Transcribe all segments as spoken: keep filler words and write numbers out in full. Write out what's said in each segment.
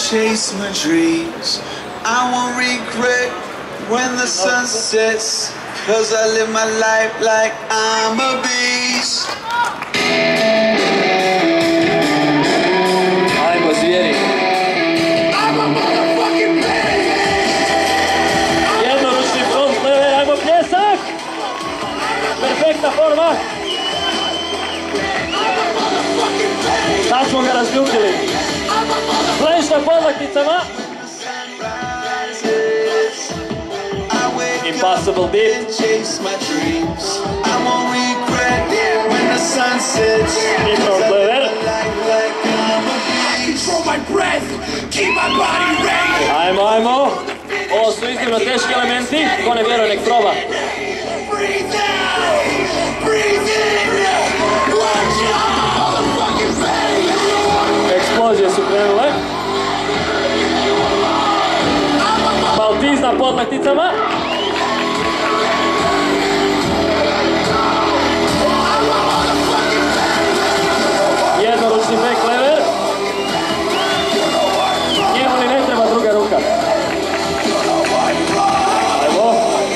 chase my dreams. I won't regret when the sun sets, cause I live my life like I'm a beast. Ajmo zvijeri. I'm a motherfucking baby. Jednoručni front lever, ajmo pljesak! Perfektna forma. Sad smo ga razljubili. Flash na podlakticama. Impossible dip. I front lever. Ajmo, ajmo. Ovo su iznimno teški elementi. Ko ne vjeruje, nek proba. Eksplozije su krenule. Maltiz na podlakticama. Jednoručni back lever. Njemu ni ne treba druga ruka. Ajmo.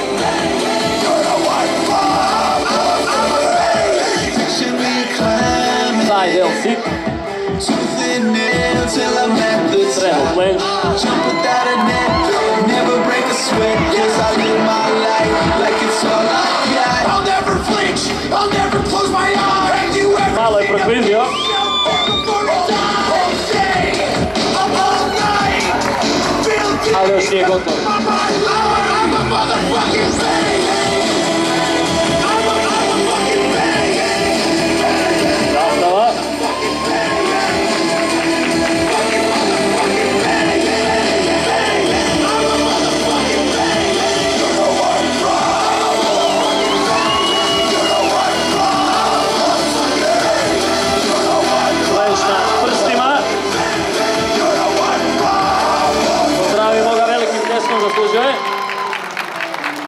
Taj del sit. Treble planche. Malo je proklizio. Ali još nije gotovo.